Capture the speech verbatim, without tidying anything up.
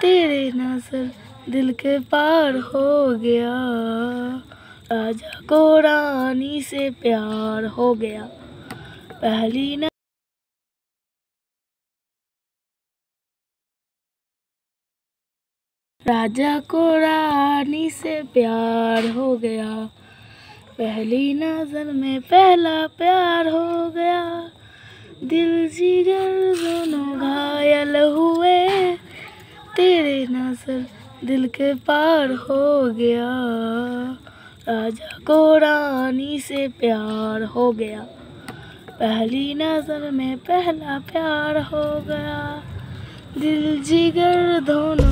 तेरे नजर दिल के पार हो गया। राजा को रानी से प्यार हो गया। पहली न राजा को रानी से प्यार हो गया। पहली नजर में पहला प्यार हो गया। दिल जिगर दोनों घायल हुए। तेरे नजर दिल के पार हो गया। राजा को रानी से प्यार हो गया। पहली नजर में पहला प्यार हो गया। दिल जिगर दोनों